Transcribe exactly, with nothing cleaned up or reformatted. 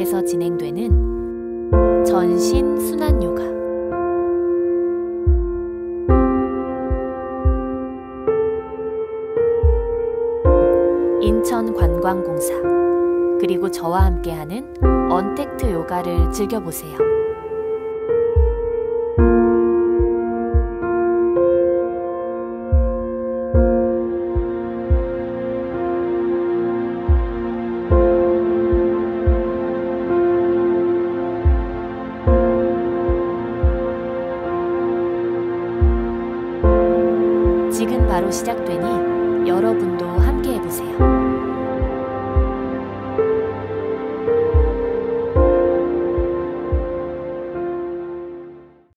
지역에서 진행되는 전신 순환 요가. 인천관광공사 그리고 저와 함께하는 언택트 요가를 즐겨보세요. 지금 바로 시작되니 여러분도 함께 해보세요.